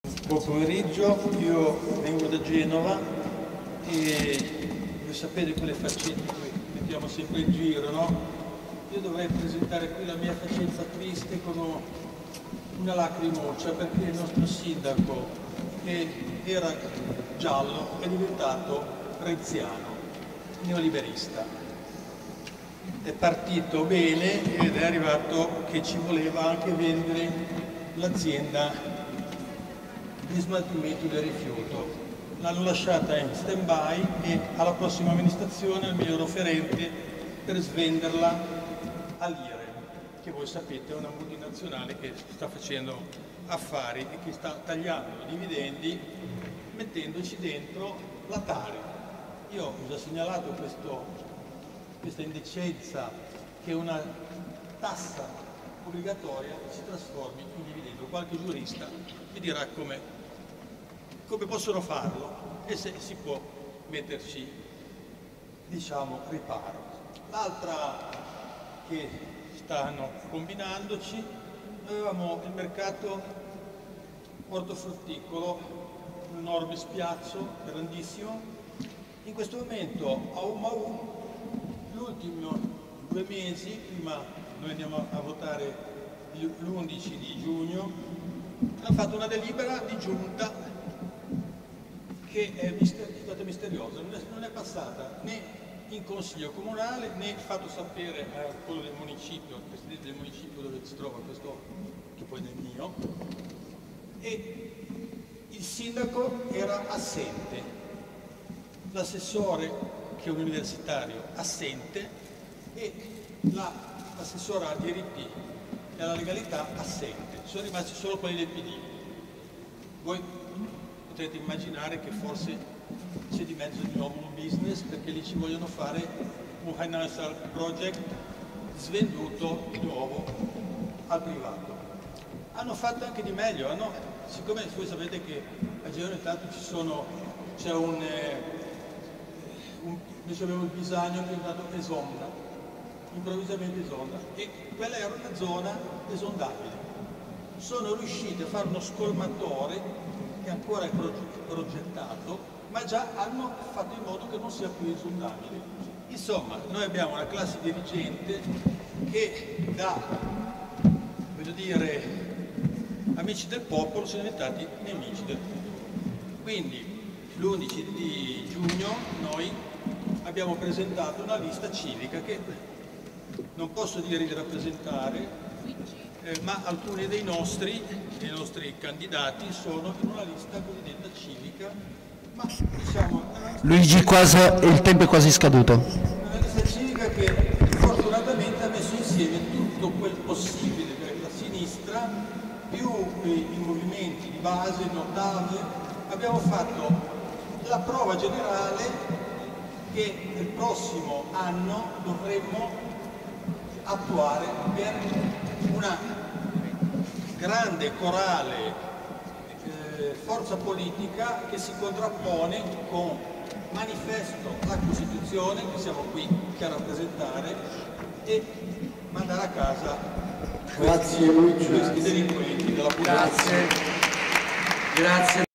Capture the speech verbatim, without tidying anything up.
Buon pomeriggio, io vengo da Genova e voi sapete quelle faccende che mettiamo sempre in giro, no? Io dovrei presentare qui la mia facenza triste con una lacrimuccia perché il nostro sindaco, che era giallo, è diventato renziano, neoliberista. È partito bene ed è arrivato che ci voleva anche vendere l'azienda di smaltimento del rifiuto. L'hanno lasciata in stand-by e alla prossima amministrazione il miglior offerente per svenderla all'I R E M, che voi sapete è una multinazionale che sta facendo affari e che sta tagliando i dividendi mettendoci dentro la Tari. Io ho già segnalato questo, questa indecenza che una tassa obbligatoria si trasformi in dividendo. Qualche giurista mi dirà come come possono farlo e se si può metterci, diciamo, riparo. L'altra che stanno combinandoci, avevamo il mercato ortofrutticolo, un enorme spiazzo grandissimo. In questo momento a Umaù, gli ultimi due mesi, prima noi andiamo a votare l'undici di giugno, hanno fatto una delibera di giunta che è stata misteriosa, non è, non è passata né in consiglio comunale né fatto sapere a quello del municipio, al presidente del municipio dove si trova questo, che poi è il mio, e il sindaco era assente, l'assessore, che è un universitario, assente, e l'assessora al D R P e alla legalità assente, sono rimasti solo quelli del P D. Voi potete immaginare che forse c'è di mezzo di nuovo un business, perché lì ci vogliono fare un financial project svenduto di nuovo al privato. Hanno fatto anche di meglio, hanno, siccome voi sapete che a Genova intanto ci sono, c'è un, eh, un, noi abbiamo il Bisagno che è diventato esonda, improvvisamente esonda, e quella era una zona esondabile. Sono riusciti a fare uno scolmatore che ancora è progettato, ma già hanno fatto in modo che non sia più esondabile. Insomma, noi abbiamo una classe dirigente che da, voglio dire, amici del popolo sono diventati nemici del popolo. Quindi l'undici di giugno noi abbiamo presentato una lista civica che non posso dire di rappresentare, Eh, ma alcuni dei nostri, dei nostri candidati sono in una lista cosiddetta civica, ma diciamo... Luigi, quasi, il tempo è quasi scaduto. Una lista civica che fortunatamente ha messo insieme tutto quel possibile della sinistra, più eh, i movimenti di base, notave. Abbiamo fatto la prova generale che nel prossimo anno dovremmo attuare per una grande corale eh, forza politica che si contrappone con manifesto la Costituzione, che siamo qui a rappresentare, e mandare a casa questi, Grazie, Luigi. questi delinquenti della politica. Grazie. Grazie.